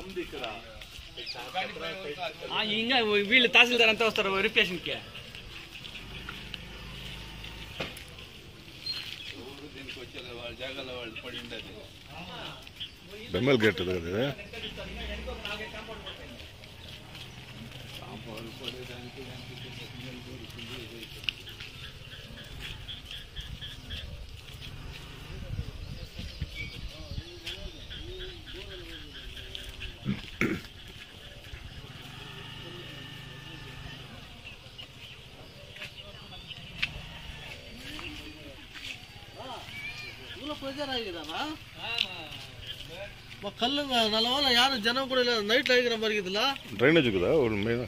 ఇంకా వీళ్ళు తహసీల్దార్ అంతా వస్తారు వెరిఫికేషన్కి. బెమ్మల్ గేట్ కదా ಕಲ್ಲು ನಲವಲ್ಲ ಯಾರು ಜನ ಕೂಡ ಇಲ್ಲ. ನೈಟ್ ಆಗಿರ ಮರಿಗಿದಿಲ್ಲ ಡ್ರೈನೇಜ್ కదా ಮೇನ್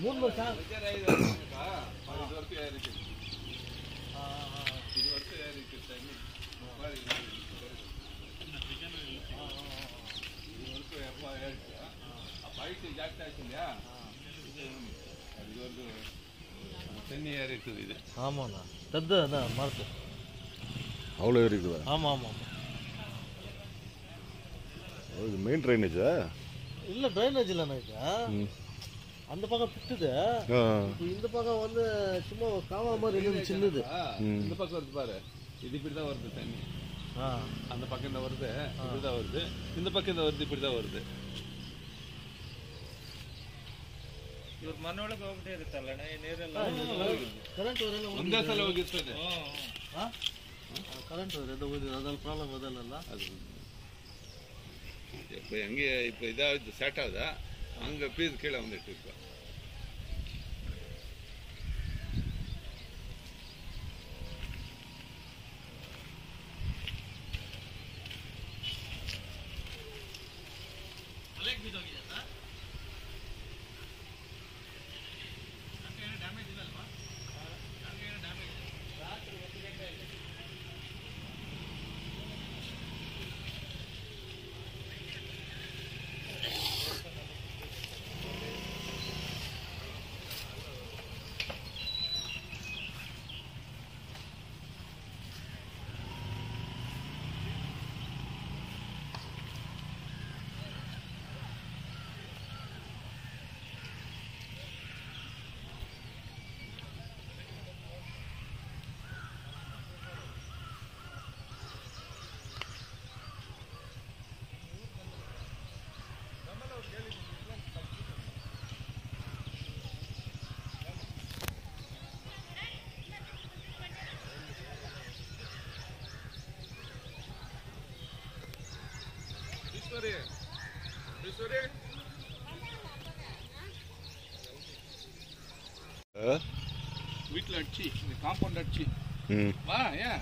ஆமாண்ணா தத்து அதான் மரத்து அவ்வளோ இருக்குதா? ஆமாம் ஆமாம். இது மெயின் ட்ரைனேஜா? இல்லை ட்ரைனேஜ் இல்லைண்ணா. இது அந்த பக்கம் பிட்டுது, இந்த பக்கம் வந்து சும்மா காவா மாதிரி இருக்குது சின்னது. இந்த பக்கம் வருது பாரு, இது இப்படிதான் வருது தண்ணி. அந்த பக்கம் இந்த வருது இப்படிதான் வருது, இந்த பக்கம் இந்த வருது இப்படிதான் வருது. ಇವ್ರ ಮನೆಯೊಳಗೆ ಹೋಗ್ಬಿಟ್ಟೇ ಇರುತ್ತಲ್ಲ ನೀರೆಲ್ಲ ಕರೆಂಟ್ ಒಂದೇ ಸಲ ಹೋಗಿರ್ತದೆ. ಕರೆಂಟ್ ಅದ್ರಲ್ಲಿ ಪ್ರಾಬ್ಲಮ್ ಅದಲ್ಲ. ಅದು இப்போ எங்கே இப்போ இதாவது செட் ஆகுதா அங்கே பீஸ் கீழே வந்துட்டு இப்போ வீட்டில் அடிச்சு இந்த காம்பவுண்ட் அடிச்சு வா. ஏன்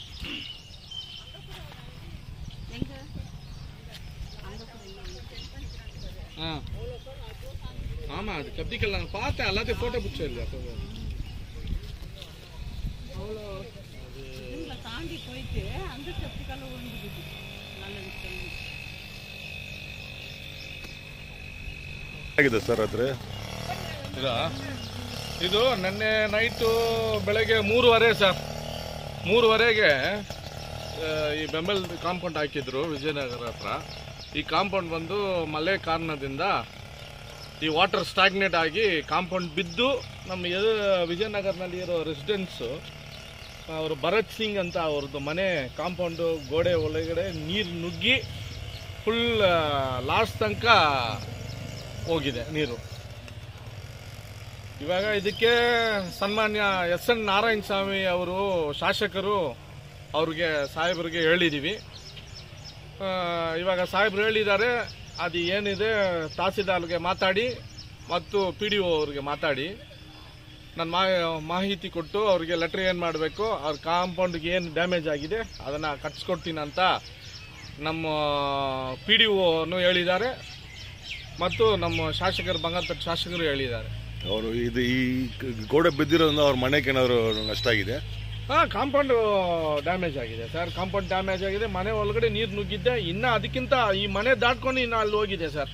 ஆமா அது கத்திக்கல் நான் பார்த்தேன், எல்லாத்தையும் போட்டோ பிடிச்சா இல்லையா தாண்டி போயிட்டு அந்த கத்திக்கல்ல விழுந்துடுது. நல்ல விஷயம் ಆಗಿದೆ ಸರ್ ರಾತ್ರಿ ಇದು ನಿನ್ನೆ ನೈಟು ಬೆಳಗ್ಗೆ 3:30 ಸರ್, 3:30ಗೆ ಈ ಬೆಂಬಲ್ ಕಾಂಪೌಂಡ್ ಹಾಕಿದ್ರು ವಿಜಯನಗರ ಹತ್ರ. ಈ ಕಾಂಪೌಂಡ್ ಬಂದು ಮಳೆ ಕಾರಣದಿಂದ ಈ ವಾಟರ್ ಸ್ಟಾಗ್ನೇಟ್ ಆಗಿ ಕಾಂಪೌಂಡ್ ಬಿದ್ದು ನಮ್ಮ ವಿಜಯನಗರನಲ್ಲಿ ಇರೋ ರೆಸಿಡೆನ್ಸು ಅವರು ಭರತ್ ಸಿಂಗ್ ಅಂತ ಅವ್ರದ್ದು ಮನೆ ಕಾಂಪೌಂಡು ಗೋಡೆ ಒಳಗಡೆ ನೀರು ನುಗ್ಗಿ ಫುಲ್ ಲಾಸ್ಟ್ ತನಕ ಹೋಗಿದೆ ನೀರು. ಇವಾಗ ಇದಕ್ಕೆ ಸನ್ಮಾನ್ಯ ಎಸ್.ಎನ್. ನಾರಾಯಣ ಸ್ವಾಮಿ ಅವರು ಶಾಸಕರು ಅವ್ರಿಗೆ ಸಾಹೇಬರಿಗೆ ಹೇಳಿದ್ದೀವಿ. ಇವಾಗ ಸಾಹೇಬರು ಹೇಳಿದ್ದಾರೆ, ಅದು ಏನಿದೆ ತಹಸೀಲ್ದಾರ್ಗೆ ಮಾತಾಡಿ ಮತ್ತು PDO ಅವ್ರಿಗೆ ಮಾತಾಡಿ ನಾನು ಮಾಹಿತಿ ಕೊಟ್ಟು ಅವ್ರಿಗೆ ಲೆಟ್ರ್ ಏನು ಮಾಡಬೇಕು, ಅವ್ರ ಕಾಂಪೌಂಡ್ಗೆ ಏನು ಡ್ಯಾಮೇಜ್ ಆಗಿದೆ ಅದನ್ನು ಕಟ್ಸ್ಕೊಡ್ತೀನಿ ಅಂತ ನಮ್ಮ PDO ಹೇಳಿದ್ದಾರೆ ಮತ್ತು ನಮ್ಮ ಶಾಸಕರು ಬಂಗಾರಪೇಟೆ ಶಾಸಕರು ಹೇಳಿದ್ದಾರೆ. ಅವರು ಇದು ಈ ಗೋಡೆ ಬಿದ್ದಿರೋದ್ರಿಂದ ಅವ್ರ ಮನೆಗೆ ಏನಾದ್ರು ನಷ್ಟ ಆಗಿದೆ? ಕಾಂಪೌಂಡ್ ಡ್ಯಾಮೇಜ್ ಆಗಿದೆ ಸರ್, ಕಾಂಪೌಂಡ್ ಡ್ಯಾಮೇಜ್ ಆಗಿದೆ. ಮನೆ ಒಳಗಡೆ ನೀರು ನುಗ್ಗಿದ್ದೆ, ಇನ್ನು ಅದಕ್ಕಿಂತ ಈ ಮನೆ ದಾಟ್ಕೊಂಡು ಇನ್ನು ಅಲ್ಲಿ ಹೋಗಿದೆ ಸರ್.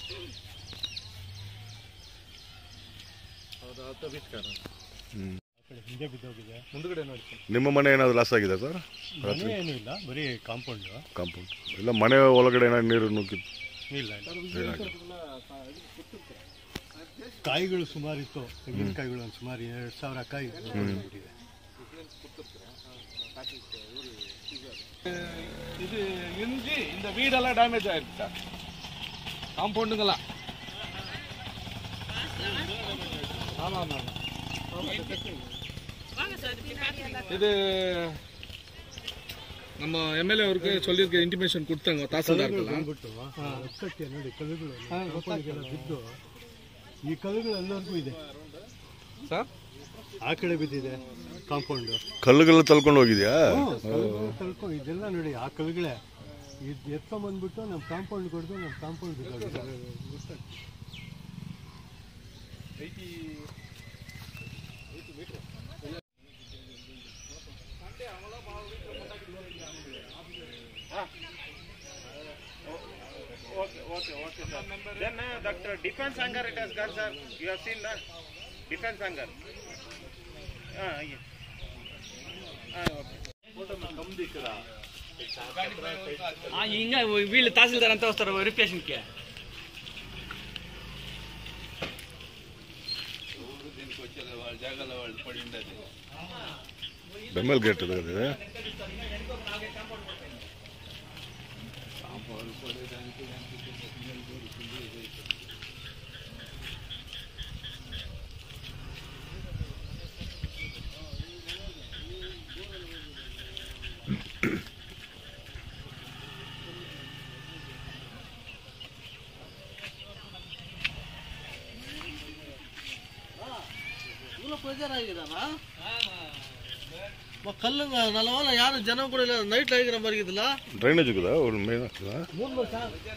ಹಿಂದೆ ಬಿದ್ದೋಗಿದೆ. ಮುಂದ್ಗಡೆ ನೋಡಿ ನಿಮ್ಮ ಮನೆ ಏನಾದ್ರು ಲಾಸ್ ಆಗಿದೆ ಸರ್? ಮನೆ ಏನೂ ಇಲ್ಲ, ಬರೀ ಕಾಂಪೌಂಡು. ಕಾಂಪೌಂಡ್ ಇಲ್ಲ, ಮನೆ ಒಳಗಡೆ ಏನಾದ್ರು ನೀರು ನುಗ್ಗಿತ್ತು? ಇಲ್ಲ ಕಾಯಿಗಳು ಸುಮಾರಿತ್ತು, ತೆಂಗಿನಕಾಯಿಗಳು ಒಂದು ಸುಮಾರು 2000 ಕಾಯಿ ಬಿಟ್ಟಿದೆ. இது இஞ்சி இந்த வீடெல்லாம் டேமேஜ் ஆயிடுச்சு சார், காம்பவுண்டுங்கெல்லாம். ஆமாம் ஆமாம். இது நம்ம எம்எல்ஏ அவருக்கு சொல்லியிருக்க ಇಂಟಿಮೇಷನ್ ಕೊಡ್ತಾங்க ತಹಸೀಲ್ದಾರ್ಗೆಲ್ಲ. ಒಕ್ಕಟ್ಟೆ ನೋಡಿ ಕಲ್ಲುಗಳು ಬಿದ್ದು, ಈ ಕಲ್ಲುಗಳು ಎಲ್ಲರಿಗೂ ಇದೆ ಸರ್. ಆ ಕಡೆ ಬಿದ್ದಿದೆ ಕಾಂಪೌಂಡು. ಕಲ್ಲುಗಳು ತಳ್ಕೊಂಡು ಹೋಗಿದ್ಯಾ? ತಳ್ಕೊಂಡು ಇದೆಲ್ಲ ನೋಡಿ, ಆ ಕಲ್ಲುಗಳೇ ಇದು ಎತ್ಕೊಂಬಂದ್ಬಿಟ್ಟು ನಮ್ಮ ಕಾಂಪೌಂಡ್ ಕೊಡ್ದು ನಮ್ಮ ಕಾಂಪೌಂಡ್ ಬಿದ್ದೋಗಿದೆ. Okay, sir. Then that defense hangar it has got, sir. You have seen that defense hangar. Yeah. ఇంకా వీళ్ళు తహసీల్దార్ అంతా వస్తారు వెరిఫికేషన్కి. ಬೆಂಬಲ್ ಗೇಟ್ ಇದೆ. ಕಲ್ಲು ನಲ್ಲವಲ್ಲ, ಯಾರು ಜನ ಕೂಡ ಇಲ್ಲ. ನೈಟ್ ಆಗಿರ ಮರಿಗಿದಿಲ್ಲ, ಡ್ರೈನೇಜ್ இருக்குதா? ஒரு மெயின் இருக்குதா? 3 ವರ್ಷ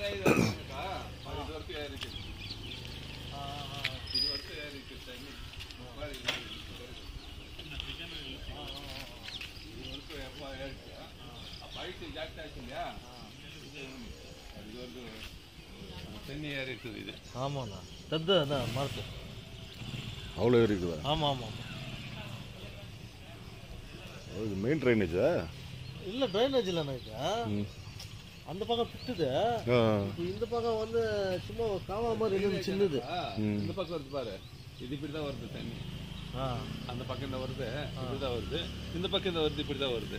ஆமாண்ணா. தத்து அதான் மரத்து அவ்வளோ இருக்குதா? ஆமாம் ஆமாம். இது மெயின் ட்ரைனேஜா? இல்லை ட்ரைனேஜ் இல்லைண்ணா. இது அந்த பக்கம் பிட்டுது, இந்த பக்கம் வந்து சும்மா காவா மாதிரி இன்னும் சின்னது. இந்த பக்கம் வருது பாரு, இது இப்படி தான் வருது தண்ணி. அந்த பக்கம் இந்த வருது, இப்படி தான் வருது. இந்த பக்கம் இந்த வருது, இப்படி தான் வருது.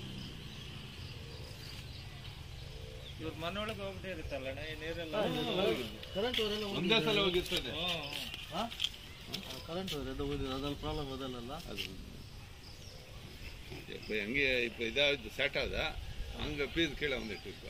ಇವ್ರ ಮನೊಳಗೆ ಹೋಗ್ಬಿಟ್ಟೇ ಇರುತ್ತಲ್ಲ ನೀರೆಲ್ಲ. ಕರೆಂಟ್ ಒಂದೇ ಸಲ ಹೋಗಿರ್ತದೆ. ಕರೆಂಟ್ ಅದ್ರಲ್ಲಿ ಪ್ರಾಬ್ಲಮ್ ಅದಲ್ಲ. அது இப்போ எங்கே இப்போ இதாவது செட் ஆகுதா? அங்கே பீஸ் கீழே வந்துட்டு இப்போ.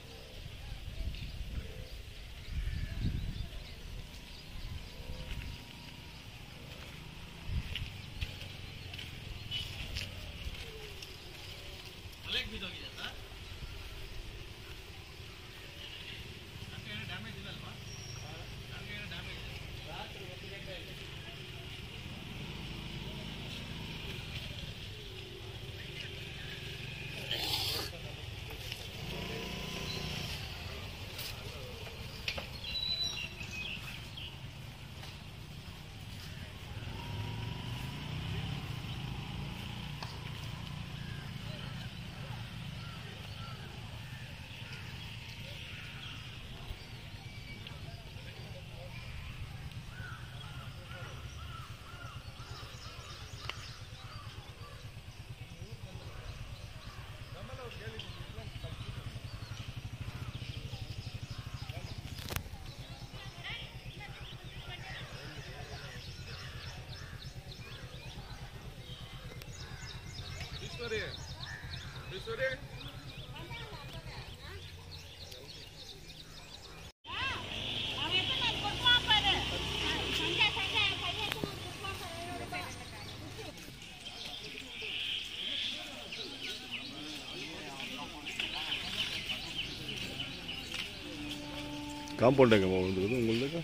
காம்பவுண்ட் எங்கே வந்துருக்குது உங்களுக்கு?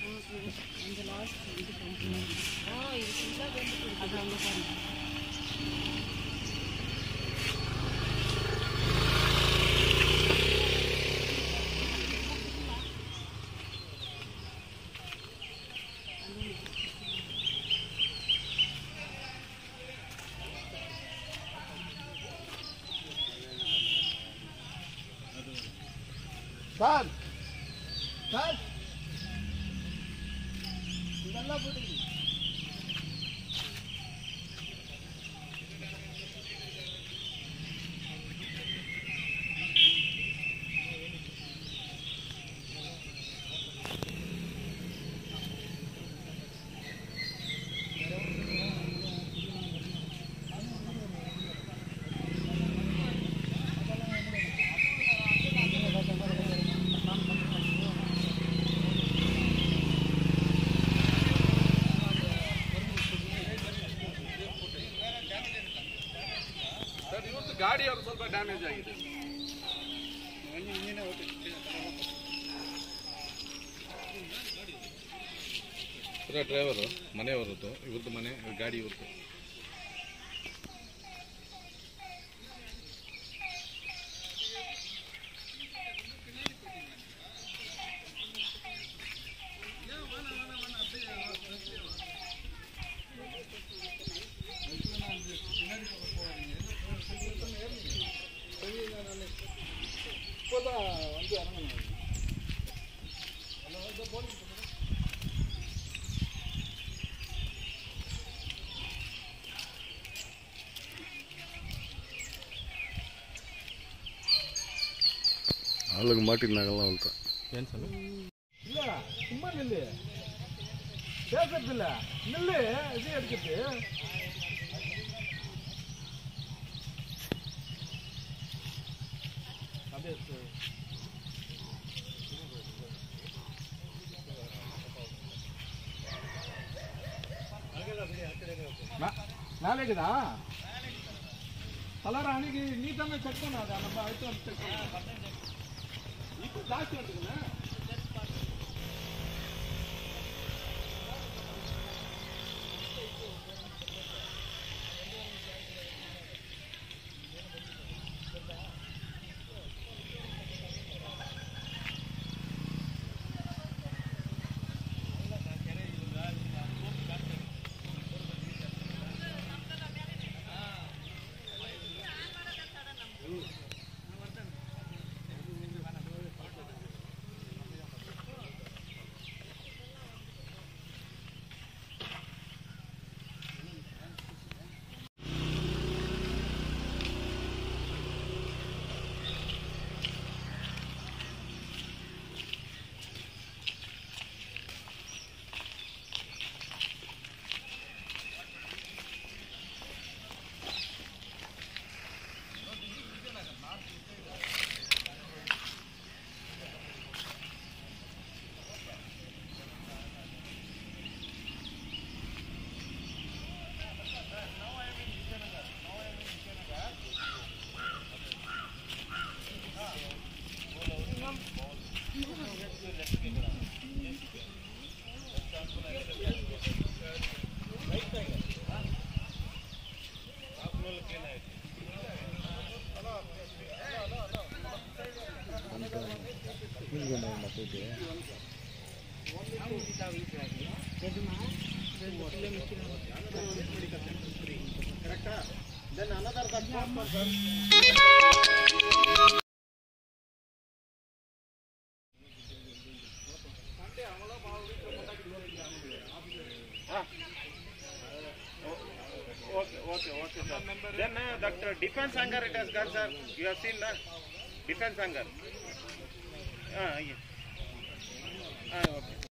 சார் சார் இதெல்லாம் போட்டு ಸರ್ ಇವತ್ತು ಗಾಡಿ ಅವರು ಸ್ವಲ್ಪ ಡ್ಯಾಮೇಜ್ ಆಗಿದೆ. ಡ್ರೈವರು ಮನೆಯವರದ್ದು, ಇವ್ರದ್ದು ಮನೆ ಗಾಡಿ ಇವ್ರದ್ದು. ஆளுங்க மாட்டினாங்கலாம் ಅಂತ இல்ல சும்மா நில்லு பேசுறது இல்ல நில்லு இது எடுக்கிறது நாளைக்குதா கலர் அன்னைக்கு நீ தானே செக் பண்ணாத நம்ம அடுத்து வந்து செக் பண்ணலாம் இப்போ ஜாஸ்தி வந்துக்குண்ணே Then another that Okay, sir. Then that defense hangar it has got, sir. You have seen that defense hangar. Yeah. Okay.